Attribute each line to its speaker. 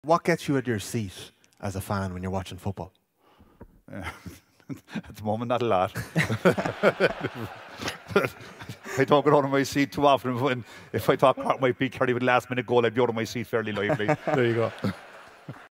Speaker 1: What gets you at your seat as a fan when you're watching football?
Speaker 2: At the moment, not a lot. I don't get out of my seat too often. If I thought Cork might beat Kerry with last-minute goal, I'd be out of my seat fairly lively.
Speaker 3: There you go.